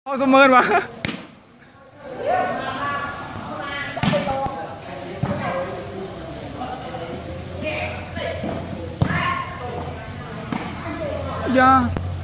Sao mơn mà. Dạ.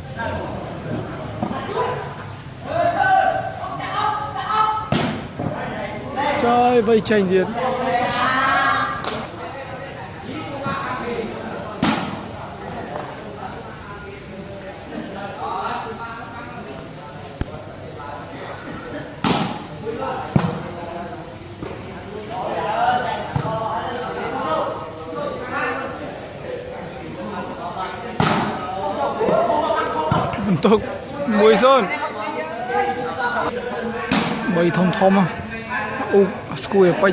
Trời vây tranh điện. Untuk mùi sơn bay thông thông skuy Pech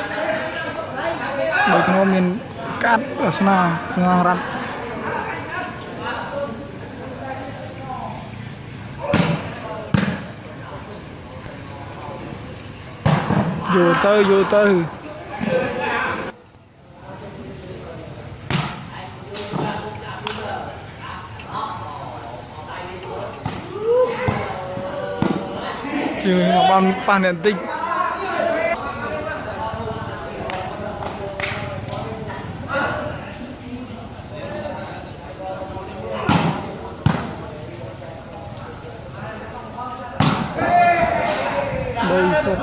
bay cái miền cát ở sana ngang rắn vô tới chứ bằng pan điện tinh đây sao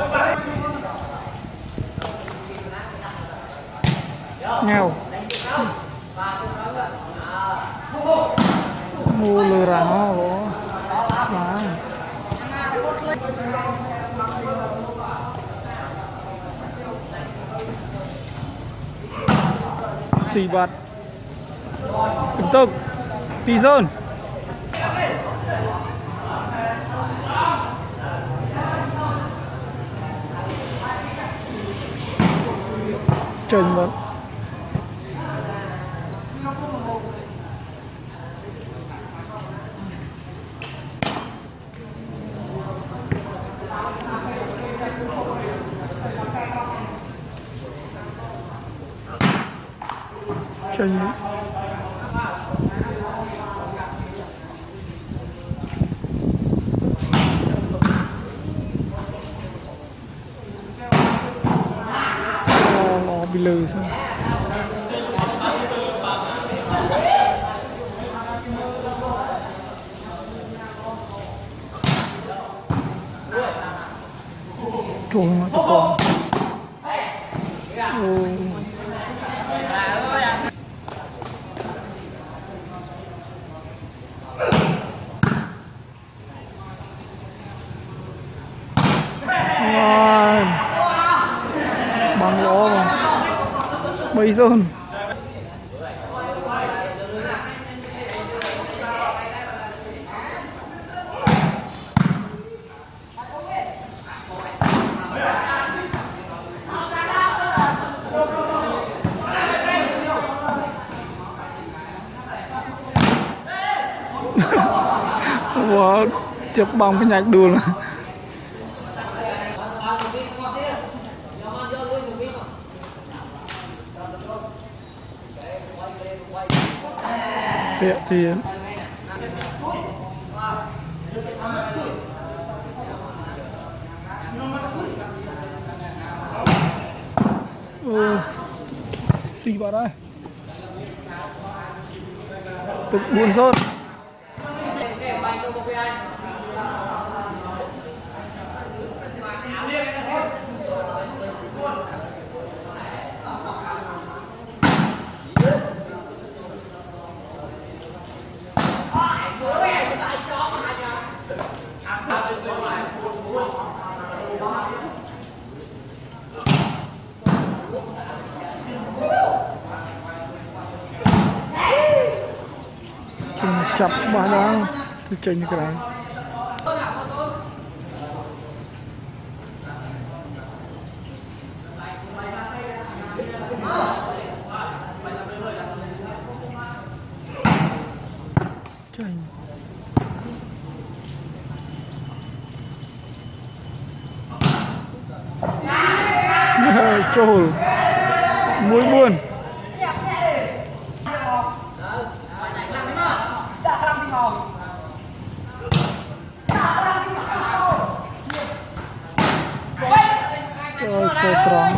nghèo mua lừa ra nó xì bạt tiếp tục tì sơn trình bật trình nó bị lười sao trùng nó còn bằng gió mà bay sơn wow, chụp bóng cái nhạc đùa là tiện thì xì vào đây tục buồn sốt chập bà đó tôi chỉnh cái này chỉnh trôi mũi buồn phơi tròn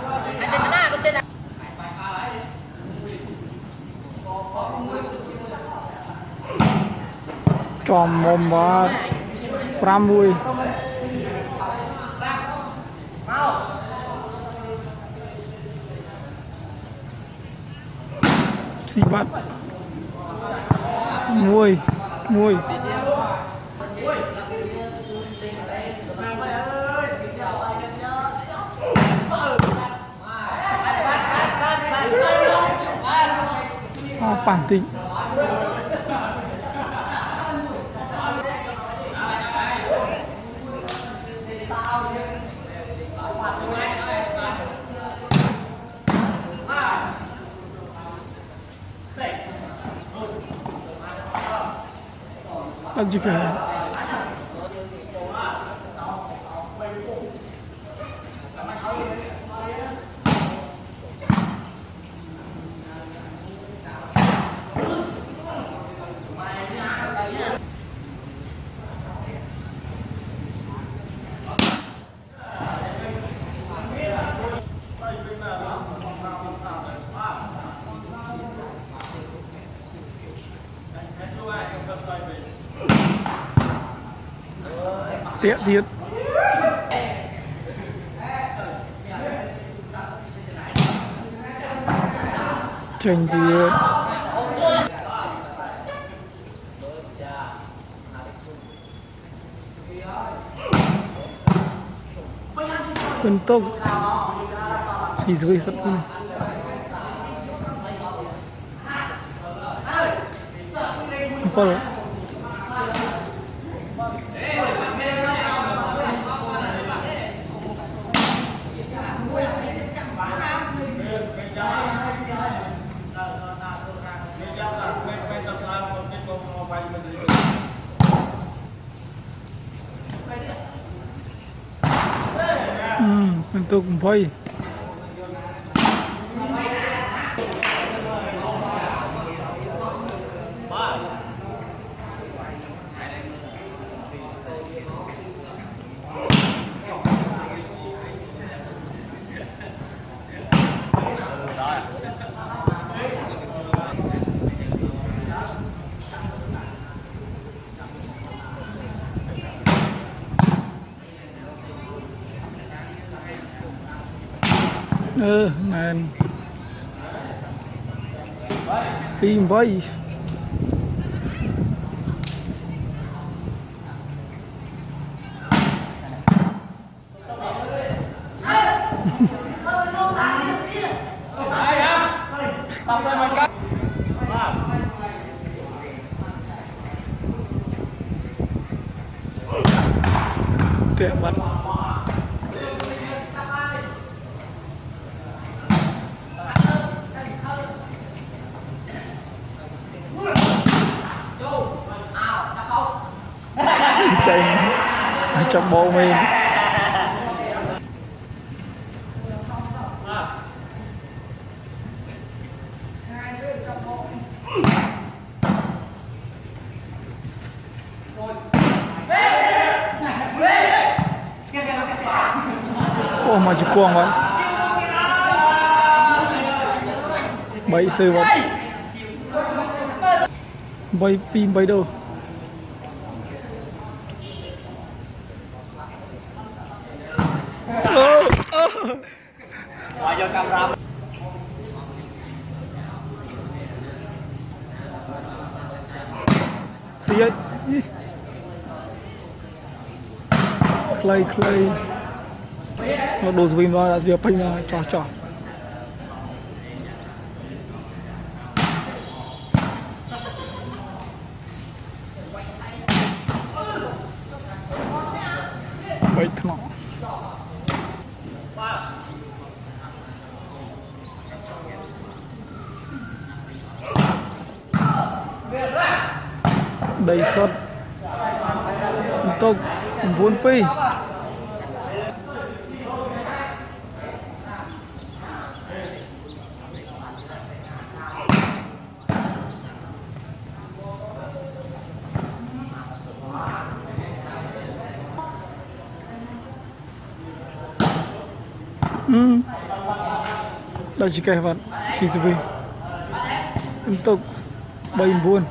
tròn mồm và pram mùi xì bắt mùi mùi bản tính tao chỉ phải tiện thiệt tranh thiệt bên tông thì dưới rất vui có rồi untuk boy man pin boy tuyệt vời trong bộ mình ô mà chỉ cuồng vậy bay sư vật bay pin bay đâu cho camera gì ấy clay nó đồ gì mà là việc pin trò vậy thôi đầy sốt untuk buôn pi Đây chỉ cái vật chỉ từ vì tiếp tục bay buồn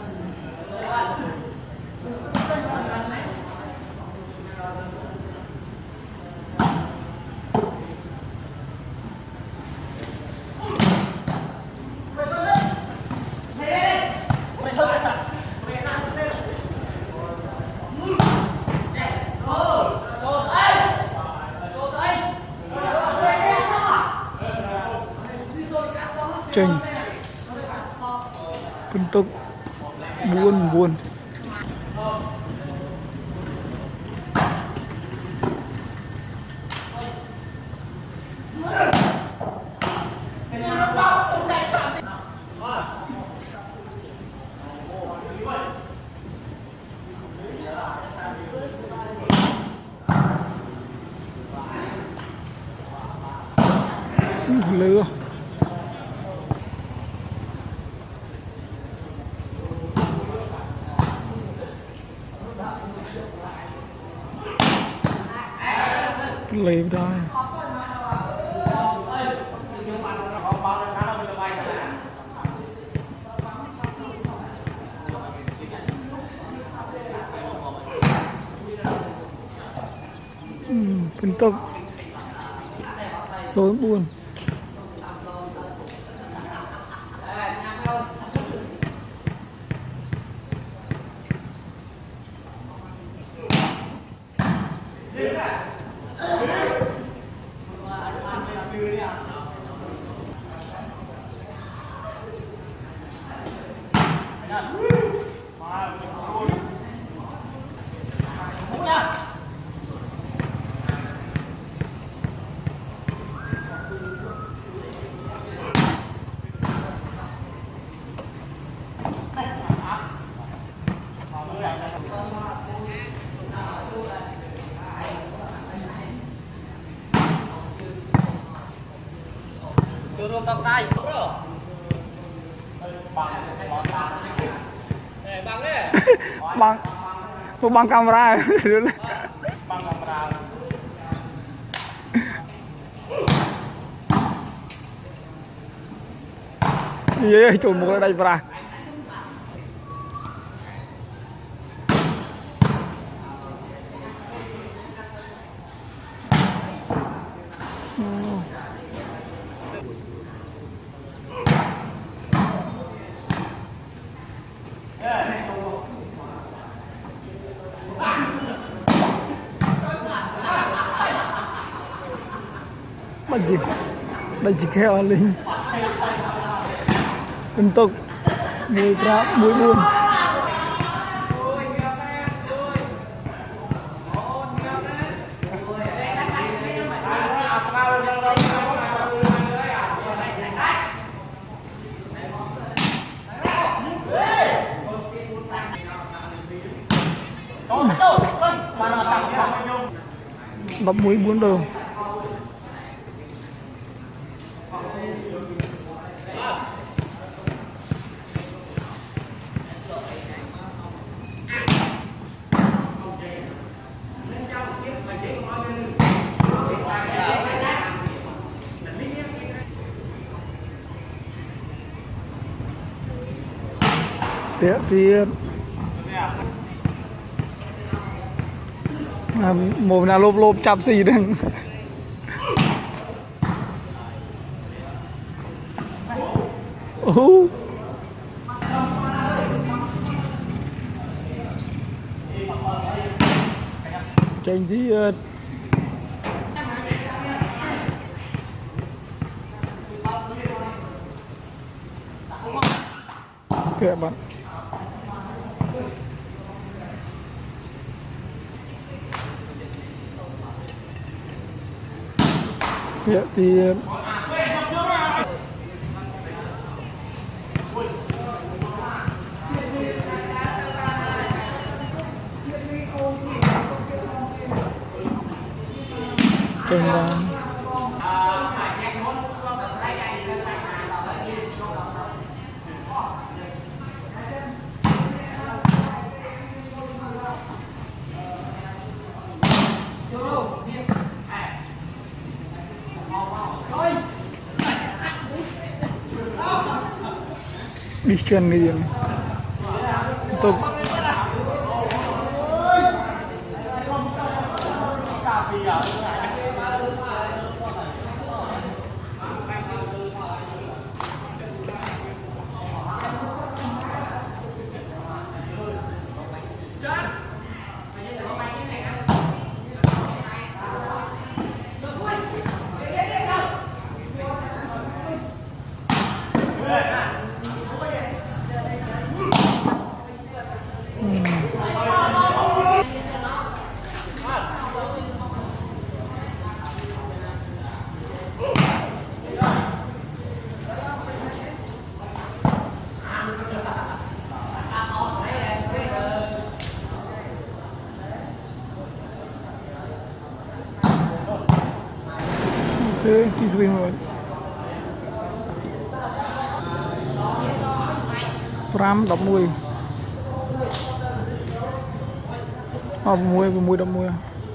chênh tiếp tục buồn lừa lấy ra phân tốc số buồn Turun tóc tay. băng tôi băng camera Bang kamera. Iya trộn một đây ra đây chỉ theo linh liên tục mùi ra mùi buồn đập mũi buồn đường tiếp một là lốp chạm xì đừng tranh tí kệ bạn thì trên Ikan ni untuk si swing rồi 5 11 6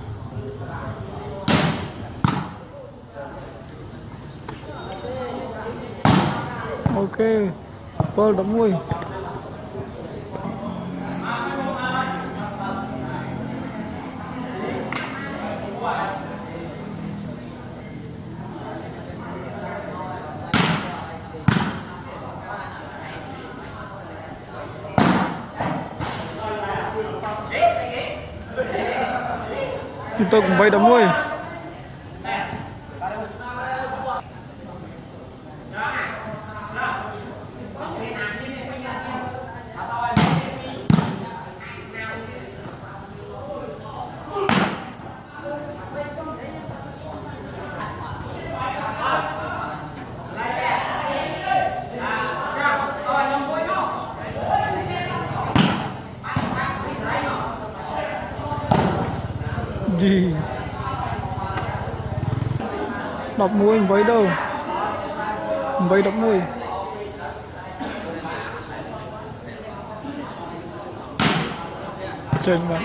ok ball 11 untuk 7-10 gì 10 với đâu với 10 trên bạn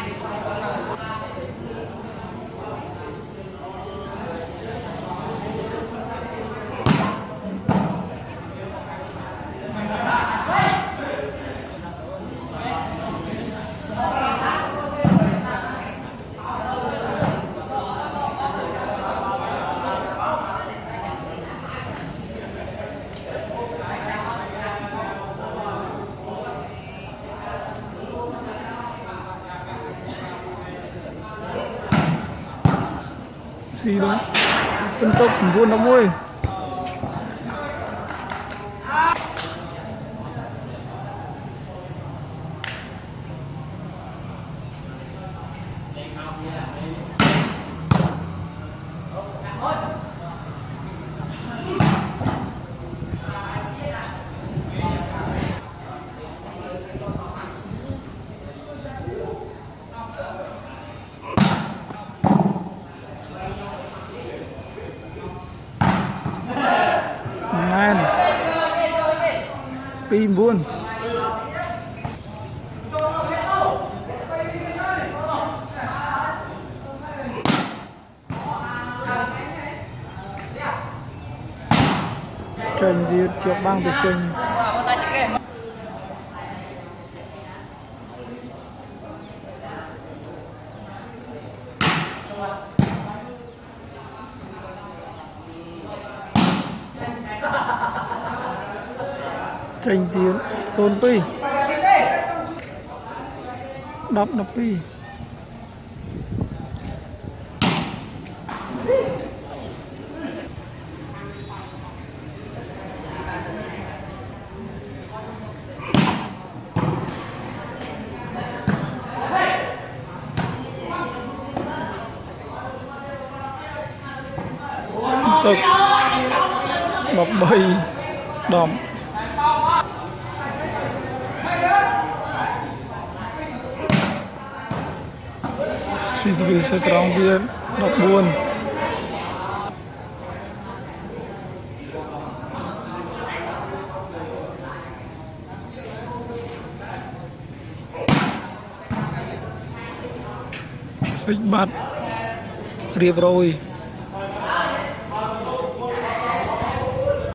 gì đó untuk 9-10 pin buôn Trần đi chụp băng từ Trần tranh tiến xôn pi đập pi tục đập bay đầm si bisa terang dia đập buồn xích bắt riệp rồi